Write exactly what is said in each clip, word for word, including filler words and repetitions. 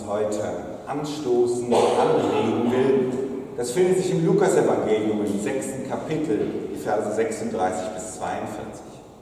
heute anstoßen, anregen will, das findet sich im Lukas-Evangelium im sechsten Kapitel, die Verse sechsunddreißig bis zweiundvierzig.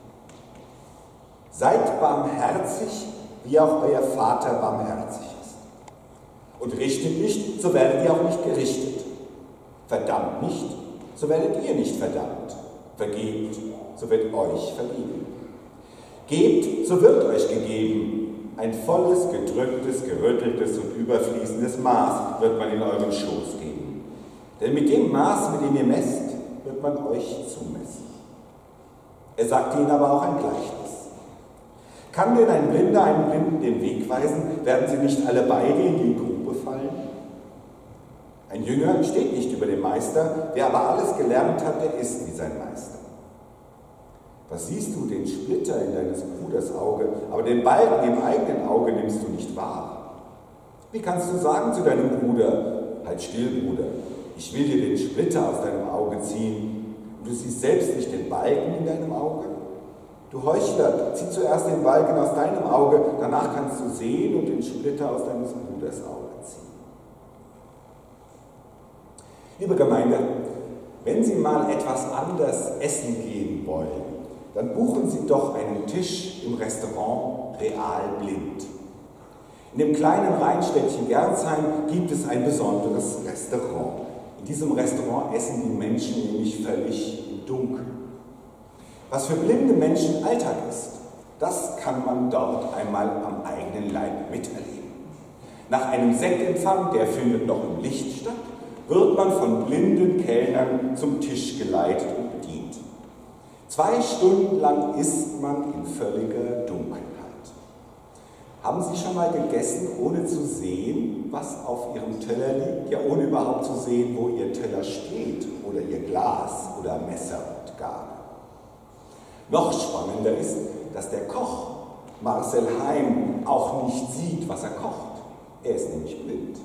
Seid barmherzig, wie auch euer Vater barmherzig ist. Und richtet nicht, so werdet ihr auch nicht gerichtet. Verdammt nicht, so werdet ihr nicht verdammt. Vergebt, so wird euch vergeben. Gebt, so wird euch gegeben. Ein volles, gedrücktes, gerütteltes und überfließendes Maß wird man in euren Schoß geben. Denn mit dem Maß, mit dem ihr messt, wird man euch zumessen. Er sagte ihnen aber auch ein Gleichnis. Kann denn ein Blinder einen Blinden den Weg weisen, werden sie nicht alle beide in die Grube fallen? Ein Jünger steht nicht über dem Meister, wer aber alles gelernt hat, der ist wie sein Meister. Was siehst du, den Splitter in deines Bruders Auge, aber den Balken im eigenen Auge nimmst du nicht wahr? Wie kannst du sagen zu deinem Bruder, halt still, Bruder, ich will dir den Splitter aus deinem Auge ziehen, und du siehst selbst nicht den Balken in deinem Auge? Du Heuchler, zieh zuerst den Balken aus deinem Auge, danach kannst du sehen und den Splitter aus deines Bruders Auge ziehen. Liebe Gemeinde, wenn Sie mal etwas anders essen gehen wollen, dann buchen Sie doch einen Tisch im Restaurant Real Blind. In dem kleinen Rheinstädtchen Gernsheim gibt es ein besonderes Restaurant. In diesem Restaurant essen die Menschen nämlich völlig im Dunkeln. Was für blinde Menschen Alltag ist, das kann man dort einmal am eigenen Leib miterleben. Nach einem Sektempfang, der findet noch im Licht statt, wird man von blinden Kellnern zum Tisch geleitet und bedient. Zwei Stunden lang isst man in völliger Dunkelheit. Haben Sie schon mal gegessen, ohne zu sehen, was auf Ihrem Teller liegt? Ja, ohne überhaupt zu sehen, wo Ihr Teller steht oder Ihr Glas oder Messer und Gabel. Noch spannender ist, dass der Koch, Marcel Heim, auch nicht sieht, was er kocht. Er ist nämlich blind.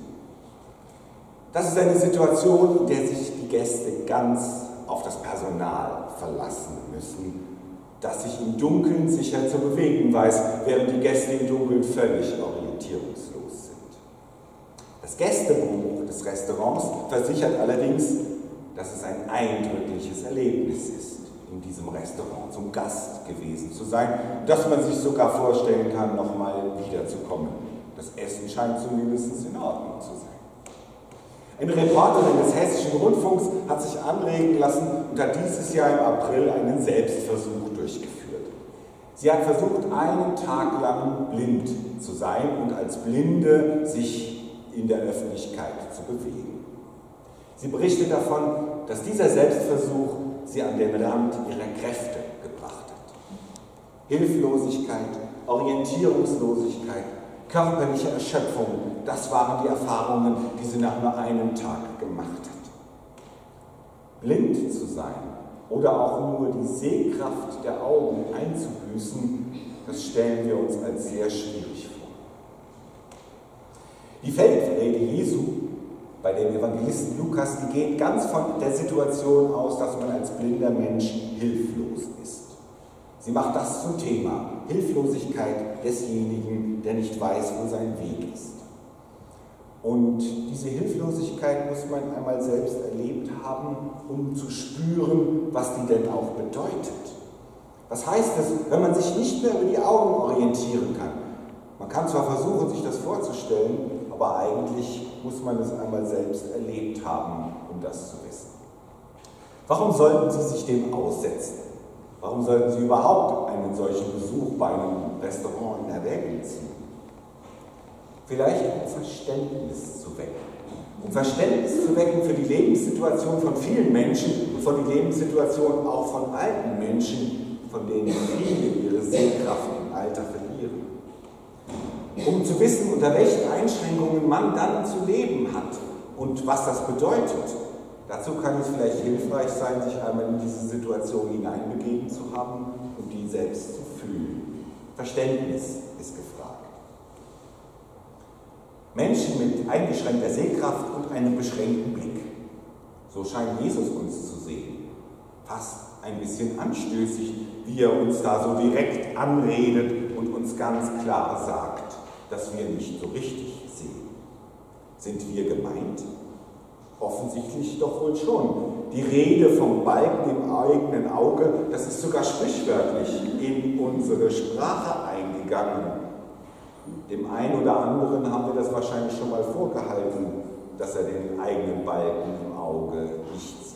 Das ist eine Situation, in der sich die Gäste ganz auf das Personal verlassen müssen, das sich im Dunkeln sicher zu bewegen weiß, während die Gäste im Dunkeln völlig orientierungslos sind. Das Gästebuch des Restaurants versichert allerdings, dass es ein eindrückliches Erlebnis ist, in diesem Restaurant zum Gast gewesen zu sein, dass man sich sogar vorstellen kann, nochmal wiederzukommen. Das Essen scheint zumindest in Ordnung zu sein. Eine Reporterin des Hessischen Rundfunks hat sich anregen lassen und hat dieses Jahr im April einen Selbstversuch durchgeführt. Sie hat versucht, einen Tag lang blind zu sein und als Blinde sich in der Öffentlichkeit zu bewegen. Sie berichtet davon, dass dieser Selbstversuch sie an den Rand ihrer Kräfte gebracht hat. Hilflosigkeit, Orientierungslosigkeit, körperliche Erschöpfung, das waren die Erfahrungen, die sie nach nur einem Tag gemacht hat. Blind zu sein oder auch nur die Sehkraft der Augen einzubüßen, das stellen wir uns als sehr schwierig vor. Die Feldrede Jesu bei dem Evangelisten Lukas, die geht ganz von der Situation aus, dass man als blinder Mensch hilflos ist. Sie macht das zum Thema, Hilflosigkeit desjenigen, der nicht weiß, wo sein Weg ist. Und diese Hilflosigkeit muss man einmal selbst erlebt haben, um zu spüren, was die denn auch bedeutet. Was heißt es, wenn man sich nicht mehr über die Augen orientieren kann? Man kann zwar versuchen, sich das vorzustellen, aber eigentlich muss man es einmal selbst erlebt haben, um das zu wissen. Warum sollten Sie sich dem aussetzen? Warum sollten Sie überhaupt einen solchen Besuch bei einem Restaurant in Erwägung ziehen? Vielleicht um Verständnis zu wecken. Um Verständnis zu wecken für die Lebenssituation von vielen Menschen und für die Lebenssituation auch von alten Menschen, von denen viele ihre Sehkraft im Alter verlieren. Um zu wissen, unter welchen Einschränkungen man dann zu leben hat und was das bedeutet. Dazu kann es vielleicht hilfreich sein, sich einmal in diese Situation hineinbegeben zu haben und die selbst zu fühlen. Verständnis ist gefragt. Menschen mit eingeschränkter Sehkraft und einem beschränkten Blick. So scheint Jesus uns zu sehen. Fast ein bisschen anstößig, wie er uns da so direkt anredet und uns ganz klar sagt, dass wir nicht so richtig sehen. Sind wir gemeint? Offensichtlich doch wohl schon. Die Rede vom Balken im eigenen Auge, das ist sogar sprichwörtlich in unsere Sprache eingegangen. Dem einen oder anderen haben wir das wahrscheinlich schon mal vorgehalten, dass er den eigenen Balken im Auge nicht sieht.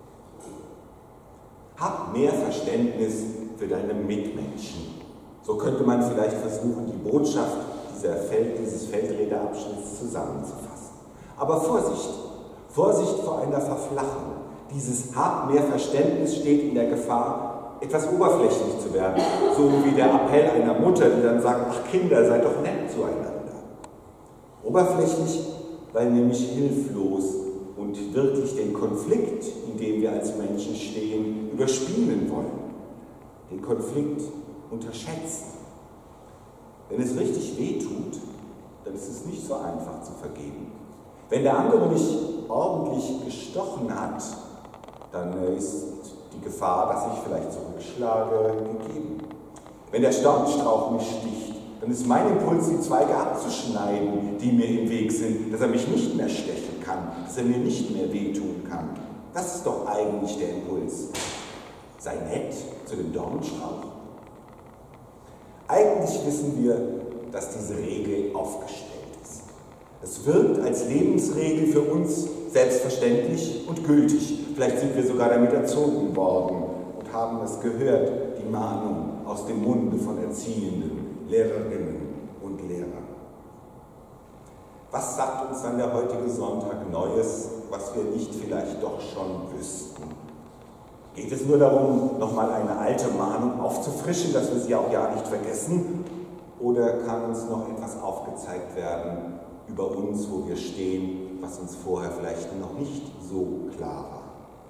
Hab mehr Verständnis für deine Mitmenschen. So könnte man vielleicht versuchen, die Botschaft dieser Feld, dieses Feldredeabschnitts zusammenzufassen. Aber Vorsicht, Vorsicht vor einer Verflachung. Dieses Hab mehr Verständnis steht in der Gefahr, etwas oberflächlich zu werden. So wie der Appell einer Mutter, die dann sagt, ach Kinder, seid doch nett zueinander. Oberflächlich, weil nämlich hilflos und wirklich den Konflikt, in dem wir als Menschen stehen, überspielen wollen. Den Konflikt unterschätzen. Wenn es richtig wehtut, dann ist es nicht so einfach zu vergeben. Wenn der andere mich ordentlich gestochen hat, dann ist die Gefahr, dass ich vielleicht zurückschlage, gegeben. Wenn der Stornstrauch mich sticht, dann ist mein Impuls, die Zweige abzuschneiden, die mir im Weg sind, dass er mich nicht mehr stechen kann, dass er mir nicht mehr wehtun kann. Das ist doch eigentlich der Impuls. Sei nett zu dem Dornenstrauch. Eigentlich wissen wir, dass diese Regel aufgestellt ist. Es wirkt als Lebensregel für uns selbstverständlich und gültig. Vielleicht sind wir sogar damit erzogen worden und haben es gehört, die Mahnung aus dem Munde von Erziehenden, Lehrerinnen und Lehrern. Was sagt uns dann der heutige Sonntag Neues, was wir nicht vielleicht doch schon wüssten? Geht es nur darum, nochmal eine alte Mahnung aufzufrischen, dass wir sie auch ja nicht vergessen? Oder kann uns noch etwas aufgezeigt werden über uns, wo wir stehen, was uns vorher vielleicht noch nicht so klar war?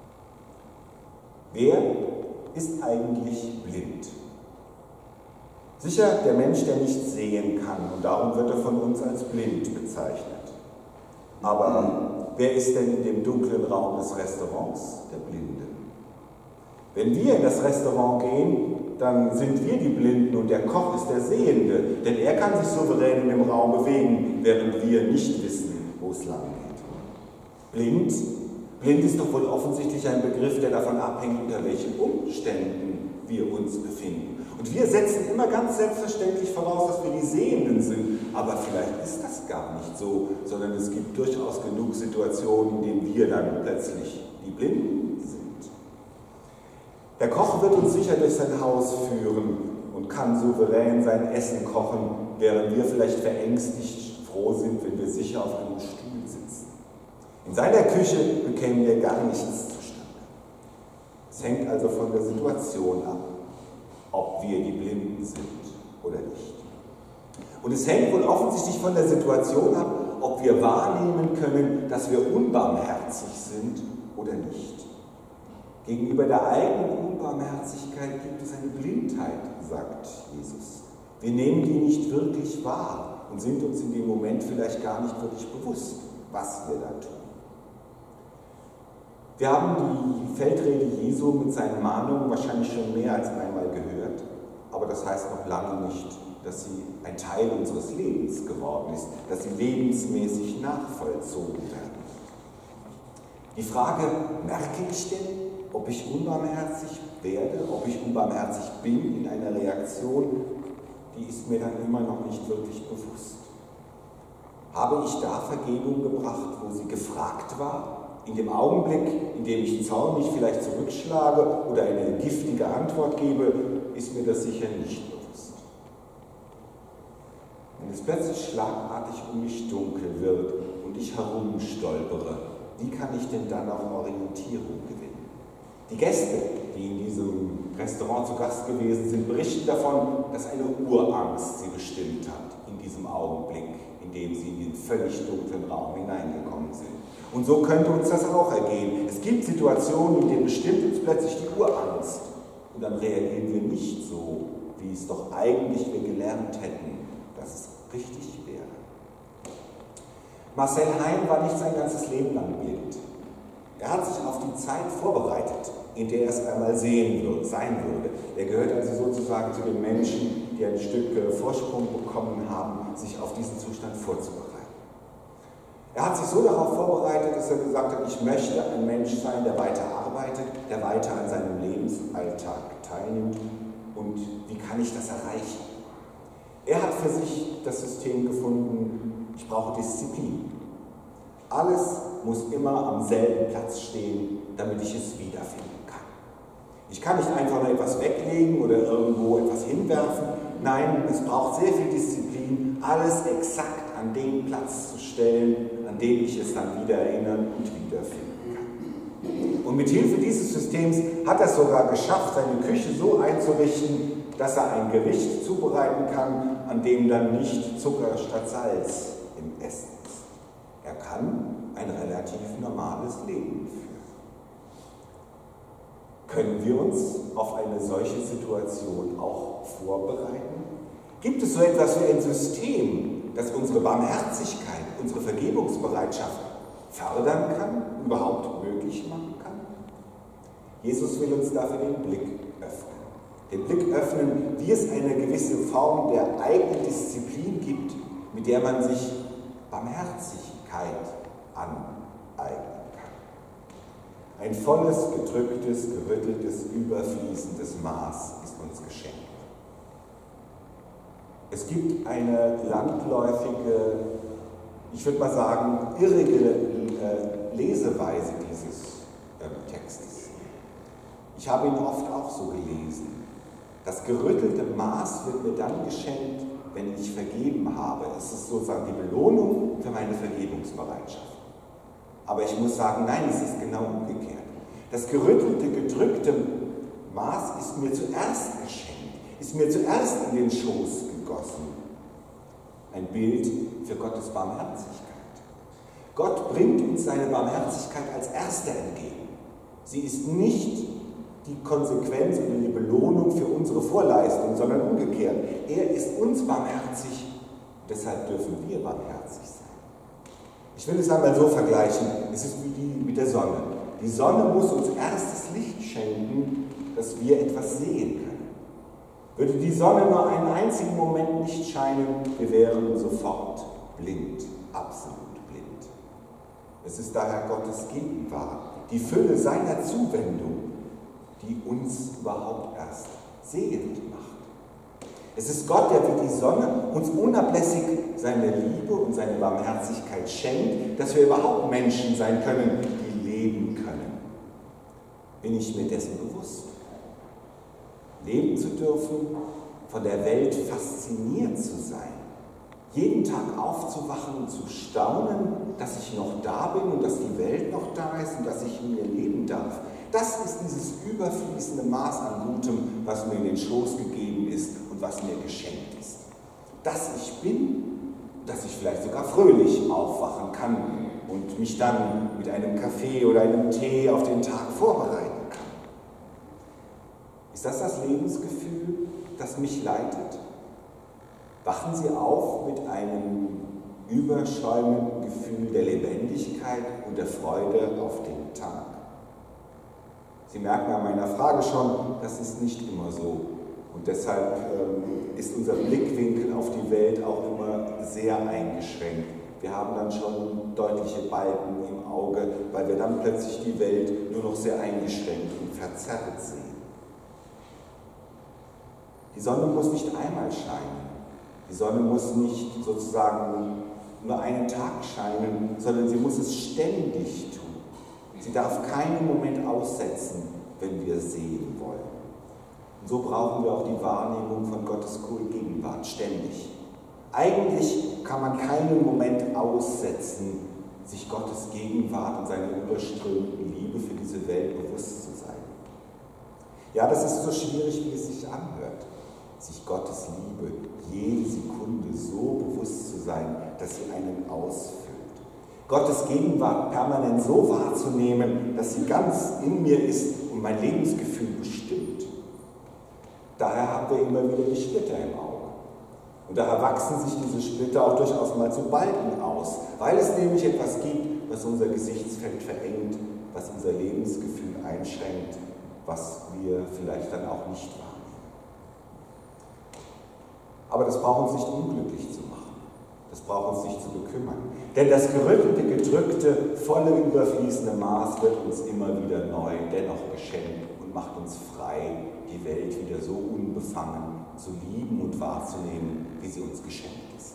Wer ist eigentlich blind? Sicher der Mensch, der nicht sehen kann, und darum wird er von uns als blind bezeichnet. Aber wer ist denn in dem dunklen Raum des Restaurants der Blinde? Wenn wir in das Restaurant gehen, dann sind wir die Blinden und der Koch ist der Sehende, denn er kann sich souverän in dem Raum bewegen, während wir nicht wissen, wo es lang geht. Blind? Blind ist doch wohl offensichtlich ein Begriff, der davon abhängt, unter welchen Umständen wir uns befinden. Und wir setzen immer ganz selbstverständlich voraus, dass wir die Sehenden sind. Aber vielleicht ist das gar nicht so, sondern es gibt durchaus genug Situationen, in denen wir dann plötzlich die Blinden sind. Der Koch wird uns sicher durch sein Haus führen und kann souverän sein Essen kochen, während wir vielleicht verängstigt froh sind, wenn wir sicher auf einem Stuhl sitzen. In seiner Küche bekämen wir gar nichts zustande. Es hängt also von der Situation ab, ob wir die Blinden sind oder nicht. Und es hängt wohl offensichtlich von der Situation ab, ob wir wahrnehmen können, dass wir unbarmherzig sind oder nicht. Gegenüber der eigenen Unbarmherzigkeit gibt es eine Blindheit, sagt Jesus. Wir nehmen die nicht wirklich wahr und sind uns in dem Moment vielleicht gar nicht wirklich bewusst, was wir da tun. Wir haben die Feldrede Jesu mit seinen Mahnungen wahrscheinlich schon mehr als einmal gehört, aber das heißt noch lange nicht, dass sie ein Teil unseres Lebens geworden ist, dass sie lebensmäßig nachvollzogen werden. Die Frage, merke ich denn, ob ich unbarmherzig werde, ob ich unbarmherzig bin in einer Reaktion, die ist mir dann immer noch nicht wirklich bewusst. Habe ich da Vergebung gebracht, wo sie gefragt war? In dem Augenblick, in dem ich zornig vielleicht zurückschlage oder eine giftige Antwort gebe, ist mir das sicher nicht bewusst. Wenn es plötzlich schlagartig um mich dunkel wird und ich herumstolpere, wie kann ich denn dann auch Orientierung gewinnen? Die Gäste, die in diesem Restaurant zu Gast gewesen sind, berichten davon, dass eine Urangst sie bestimmt hat in diesem Augenblick, in dem sie in den völlig dunklen Raum hineingekommen sind. Und so könnte uns das auch ergehen. Es gibt Situationen, in denen bestimmt uns plötzlich die Urangst. Und dann reagieren wir nicht so, wie es doch eigentlich wir gelernt hätten, dass es richtig wäre. Marcel Heim war nicht sein ganzes Leben lang blind. Er hat sich auf die Zeit vorbereitet, in der er es einmal sehen wird, sein würde. Er gehört also sozusagen zu den Menschen, die ein Stück Vorsprung bekommen haben, sich auf diesen Zustand vorzubereiten. Er hat sich so darauf vorbereitet, dass er gesagt hat, ich möchte ein Mensch sein, der weiter arbeitet, der weiter an seinem Lebensalltag teilnimmt. Und wie kann ich das erreichen? Er hat für sich das System gefunden, ich brauche Disziplin. Alles muss immer am selben Platz stehen, damit ich es wiederfinden kann. Ich kann nicht einfach nur etwas weglegen oder irgendwo etwas hinwerfen. Nein, es braucht sehr viel Disziplin, alles exakt an den Platz zu stellen, an den ich es dann wieder erinnern und wiederfinden kann. Und mit Hilfe dieses Systems hat er es sogar geschafft, seine Küche so einzurichten, dass er ein Gericht zubereiten kann, an dem dann nicht Zucker statt Salz im Essen ist. Er kann ein relativ normales Leben führen. Können wir uns auf eine solche Situation auch vorbereiten? Gibt es so etwas wie ein System, das unsere Barmherzigkeit, unsere Vergebungsbereitschaft fördern kann, überhaupt möglich machen kann? Jesus will uns dafür den Blick öffnen. Den Blick öffnen, wie es eine gewisse Form der Eigendisziplin gibt, mit der man sich Barmherzigkeit aneignen kann. Ein volles, gedrücktes, gerütteltes, überfließendes Maß ist uns geschenkt. Es gibt eine landläufige, ich würde mal sagen, irrige Leseweise dieses Textes. Ich habe ihn oft auch so gelesen. Das gerüttelte Maß wird mir dann geschenkt, wenn ich vergeben habe. Es ist sozusagen die Belohnung für meine Vergebungsbereitschaft. Aber ich muss sagen, nein, es ist genau umgekehrt. Das gerüttelte, gedrückte Maß ist mir zuerst geschenkt, ist mir zuerst in den Schoß gegossen. Ein Bild für Gottes Barmherzigkeit. Gott bringt uns seine Barmherzigkeit als Erster entgegen. Sie ist nicht die Konsequenz oder die Belohnung für unsere Vorleistung, sondern umgekehrt. Er ist uns barmherzig, deshalb dürfen wir barmherzig sein. Ich will es einmal so vergleichen, es ist wie die mit der Sonne. Die Sonne muss uns erstes Licht schenken, dass wir etwas sehen können. Würde die Sonne nur einen einzigen Moment nicht scheinen, wir wären sofort blind, absolut blind. Es ist daher Gottes Gegenwart, die Fülle seiner Zuwendung, die uns überhaupt erst sehend macht. Es ist Gott, der wie die Sonne uns unablässig seine Liebe und seine Barmherzigkeit schenkt, dass wir überhaupt Menschen sein können, die leben können. Bin ich mir dessen bewusst? Leben zu dürfen, von der Welt fasziniert zu sein, jeden Tag aufzuwachen und zu staunen, dass ich noch da bin und dass die Welt noch da ist und dass ich in ihr leben darf. Das ist dieses überfließende Maß an Gutem, was mir in den Schoß gegeben ist und was mir geschenkt ist. Dass ich bin, dass ich vielleicht sogar fröhlich aufwachen kann und mich dann mit einem Kaffee oder einem Tee auf den Tag vorbereiten kann. Ist das das Lebensgefühl, das mich leitet? Wachen Sie auf mit einem überschäumenden Gefühl der Lebendigkeit und der Freude auf den Tag. Sie merken an meiner Frage schon, das ist nicht immer so. Und deshalb ähm, ist unser Blickwinkel auf die Welt auch immer sehr eingeschränkt. Wir haben dann schon deutliche Balken im Auge, weil wir dann plötzlich die Welt nur noch sehr eingeschränkt und verzerrt sehen. Die Sonne muss nicht einmal scheinen. Die Sonne muss nicht sozusagen nur einen Tag scheinen, sondern sie muss es ständig tun. Sie darf keinen Moment aussetzen, wenn wir sehen wollen. Und so brauchen wir auch die Wahrnehmung von Gottes Gegenwart ständig. Eigentlich kann man keinen Moment aussetzen, sich Gottes Gegenwart und seine überströmende Liebe für diese Welt bewusst zu sein. Ja, das ist so schwierig, wie es sich anhört, sich Gottes Liebe jede Sekunde so bewusst zu sein, dass sie einen ausfüllt. Gottes Gegenwart permanent so wahrzunehmen, dass sie ganz in mir ist und mein Lebensgefühl bestimmt. Daher haben wir immer wieder die Splitter im Auge. Und daher wachsen sich diese Splitter auch durchaus mal zu Balken aus, weil es nämlich etwas gibt, was unser Gesichtsfeld verengt, was unser Lebensgefühl einschränkt, was wir vielleicht dann auch nicht wahrnehmen. Aber das braucht uns nicht unglücklich zu machen. Das braucht uns nicht zu bekümmern. Denn das gerüttete, gedrückte, volle, überfließende Maß wird uns immer wieder neu dennoch geschenkt und macht uns frei, die Welt wieder so unbefangen zu lieben und wahrzunehmen, wie sie uns geschenkt ist.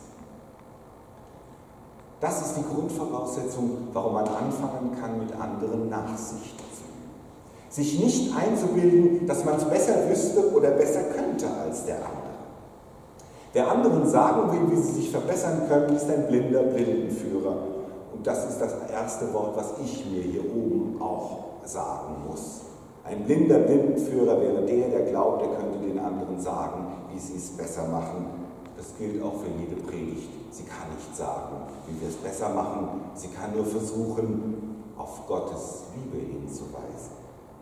Das ist die Grundvoraussetzung, warum man anfangen kann, mit anderen Nachsicht zu üben. Sich nicht einzubilden, dass man es besser wüsste oder besser könnte als der andere. Wer anderen sagen will, wie sie sich verbessern können, ist ein blinder Blindenführer. Und das ist das erste Wort, was ich mir hier oben auch sagen muss. Ein blinder Blindenführer wäre der, der glaubt, er könnte den anderen sagen, wie sie es besser machen. Das gilt auch für jede Predigt. Sie kann nicht sagen, wie wir es besser machen. Sie kann nur versuchen, auf Gottes Liebe hinzuweisen.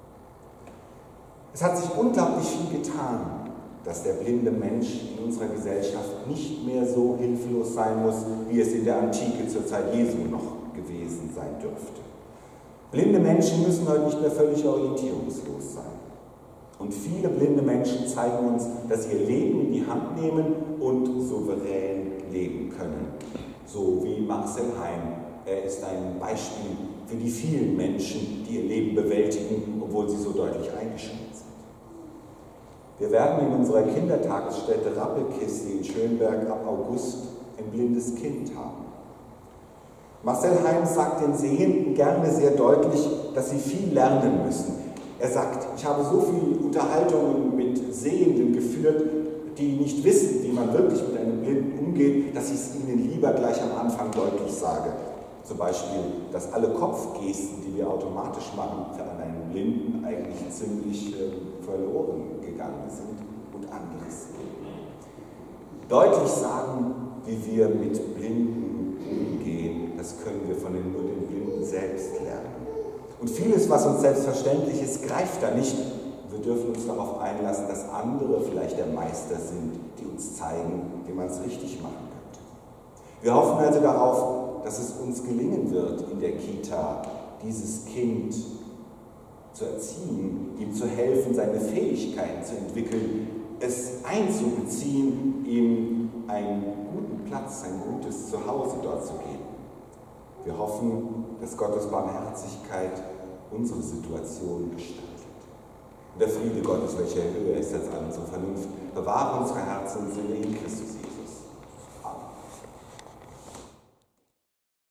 Es hat sich unglaublich viel getan, dass der blinde Mensch in unserer Gesellschaft nicht mehr so hilflos sein muss, wie es in der Antike zur Zeit Jesu noch gewesen sein dürfte. Blinde Menschen müssen heute nicht mehr völlig orientierungslos sein. Und viele blinde Menschen zeigen uns, dass sie ihr Leben in die Hand nehmen und souverän leben können. So wie Marcel Heim. Er ist ein Beispiel für die vielen Menschen, die ihr Leben bewältigen, obwohl sie so deutlich eingeschränkt sind. Wir werden in unserer Kindertagesstätte Rappelkiste in Schönberg ab August ein blindes Kind haben. Marcel Heim sagt den Sehenden gerne sehr deutlich, dass sie viel lernen müssen. Er sagt, ich habe so viele Unterhaltungen mit Sehenden geführt, die nicht wissen, wie man wirklich mit einem Blinden umgeht, dass ich es ihnen lieber gleich am Anfang deutlich sage. Zum Beispiel, dass alle Kopfgesten, die wir automatisch machen, für einen Blinden eigentlich ziemlich äh, verloren gegangen sind und anderes. Deutlich sagen, wie wir mit Blinden umgehen, das können wir von den, nur den Blinden selbst lernen. Und vieles, was uns selbstverständlich ist, greift da nicht. Wir dürfen uns darauf einlassen, dass andere vielleicht der Meister sind, die uns zeigen, wie man es richtig machen könnte. Wir hoffen also darauf, dass es uns gelingen wird, in der Kita dieses Kind zu erziehen, ihm zu helfen, seine Fähigkeiten zu entwickeln, es einzubeziehen, ihm einen guten Platz, ein gutes Zuhause dort zu geben. Wir hoffen, dass Gottes Barmherzigkeit unsere Situation gestaltet. Und der Friede Gottes, welcher höher ist als all unsere Vernunft, bewahre unsere Herzen und Sinne in Christus.